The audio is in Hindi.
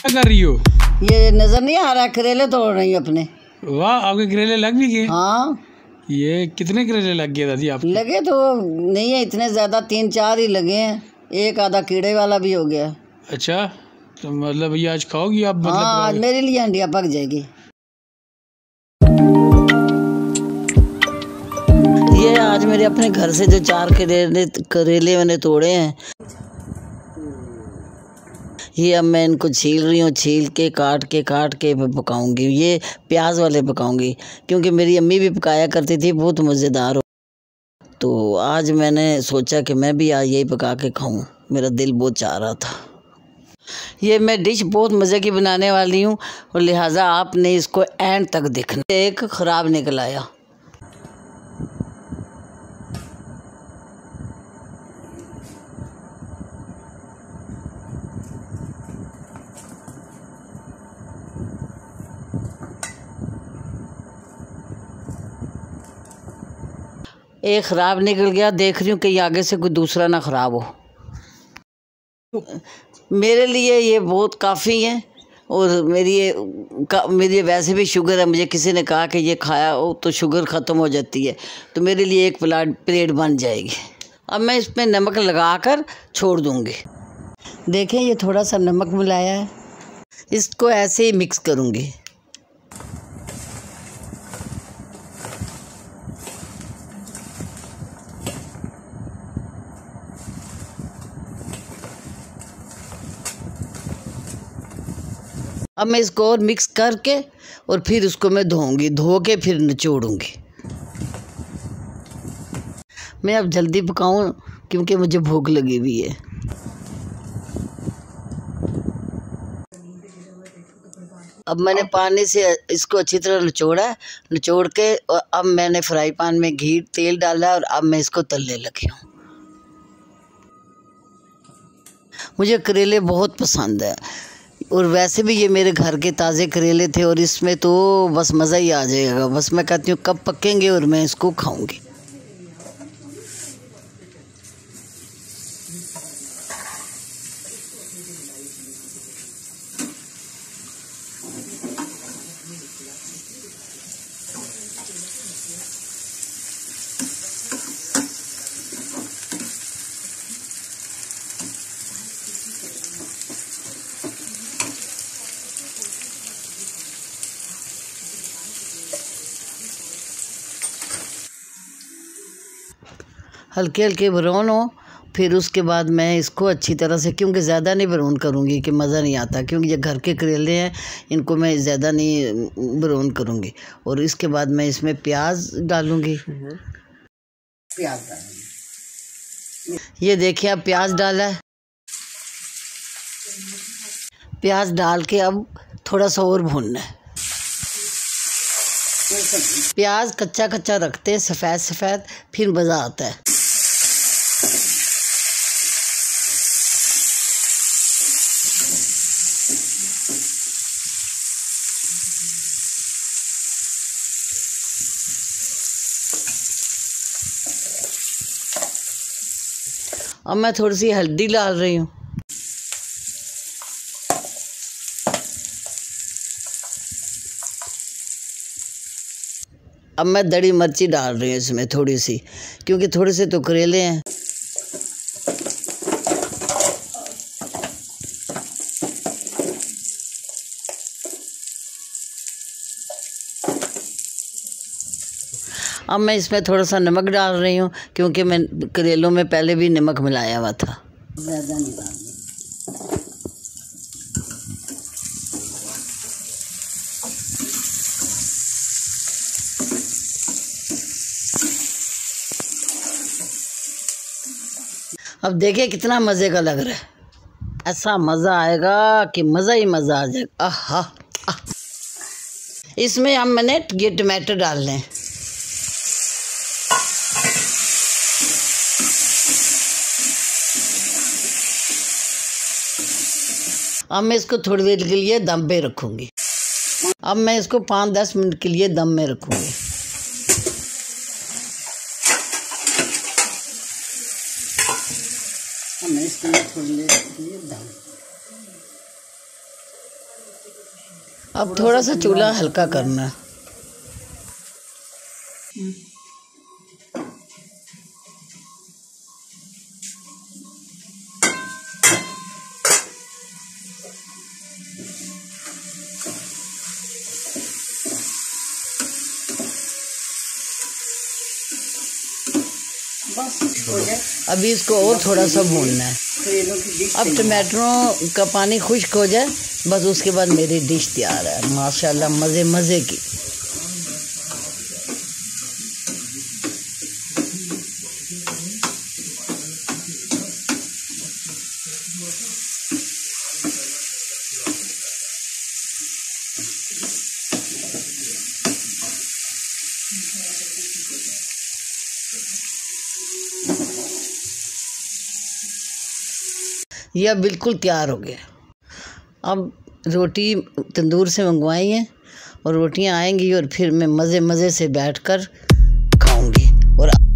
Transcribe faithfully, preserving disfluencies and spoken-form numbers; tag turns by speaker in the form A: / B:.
A: क्या कर रही हो?
B: ये नजर नहीं आ रहा, करेले तोड़ रही हूँ अपने।
A: वाह, आपके करेले लग भी गए?
B: हाँ।
A: ये कितने करेले लग गए दादी आपके?
B: लगे तो नहीं है इतने ज्यादा, तीन चार ही लगे हैं, एक आधा कीड़े वाला भी हो गया।
A: अच्छा, तो मतलब ये आज खाओगी आप? मतलब
B: हाँ, आज मेरे लिए हंडिया पक जाएगी। ये आज मेरे अपने घर से जो चार करेले करेले मैंने तोड़े हैं, ये अब मैं इनको छील रही हूँ। छील के काट के काट के पकाऊंगी। ये प्याज वाले पकाऊंगी क्योंकि मेरी अम्मी भी पकाया करती थी, बहुत मज़ेदार हो। तो आज मैंने सोचा कि मैं भी आज यही पका के खाऊं, मेरा दिल बहुत चाह रहा था। ये मैं डिश बहुत मज़े की बनाने वाली हूँ और लिहाजा आपने इसको एंड तक देखना। एक ख़राब निकल आया। एक ख़राब निकल गया, देख रही हूँ कि आगे से कोई दूसरा ना ख़राब हो। मेरे लिए ये बहुत काफ़ी है और मेरी ये मेरी वैसे भी शुगर है। मुझे किसी ने कहा कि ये खाया हो तो शुगर ख़त्म हो जाती है, तो मेरे लिए एक प्लेट प्लेट बन जाएगी। अब मैं इसमें नमक लगा कर छोड़ दूँगी। देखें, ये थोड़ा सा नमक मिलाया है, इसको ऐसे ही मिक्स करूँगी। अब मैं इसको और मिक्स करके और फिर उसको मैं धोऊंगी, धो के फिर निचोड़ूंगी। मैं अब जल्दी पकाऊं क्योंकि मुझे भूख लगी हुई है। अब मैंने पानी से इसको अच्छी तरह निचोड़ा है, निचोड़ के और अब मैंने फ्राई पैन में घी तेल डाला और अब मैं इसको तलने लगी हूँ। मुझे करेले बहुत पसंद है और वैसे भी ये मेरे घर के ताज़े करेले थे और इसमें तो बस मज़ा ही आ जाएगा। बस मैं कहती हूँ कब पकेंगे और मैं इसको खाऊंगी। हल्के हल्के ब्राउन हो, फिर उसके बाद मैं इसको अच्छी तरह से, क्योंकि ज़्यादा नहीं ब्राउन करूँगी कि मज़ा नहीं आता, क्योंकि ये घर के करेले हैं, इनको मैं ज़्यादा नहीं ब्राउन करूँगी। और इसके बाद मैं इसमें प्याज डालूँगी। प्याज डालूँगी। ये देखिए, अब प्याज डाला है। प्याज डाल के अब थोड़ा सा और भूनना है। प्याज कच्चा कच्चा रखते हैं, सफ़ेद सफ़ेद, फिर मज़ा आता है। अब मैं थोड़ी सी हल्दी डाल रही हूँ। अब मैं दड़ी मिर्ची डाल रही हूँ इसमें थोड़ी सी, क्योंकि थोड़े से तो करेले हैं। अब मैं इसमें थोड़ा सा नमक डाल रही हूँ क्योंकि मैं करेलों में पहले भी नमक मिलाया हुआ था। ज़्यादा नहीं डालना। अब देखिए कितना मज़े का लग रहा है। ऐसा मज़ा आएगा कि मज़ा ही मज़ा आ जाएगा। आहा आह। इसमें अब मैंने ये टमाटर डाल लें। अब मैं इसको थोड़ी देर के लिए दम पे रखूँगी। अब मैं इसको पाँच दस मिनट के लिए दम में रखूँगी। अब मैं इसको थोड़ी देर के लिए दम। अब थोड़ा सा चूल्हा हल्का करना है। अभी इसको और थोड़ा सा भूनना है। अब टमाटरों का पानी खुश्क हो जाए बस, उसके बाद मेरी डिश तैयार है माशाल्लाह, मज़े मज़े की। यह बिल्कुल तैयार हो गया। अब रोटी तंदूर से मंगवाई है और रोटियां आएंगी और फिर मैं मज़े मज़े से बैठकर खाऊंगी। और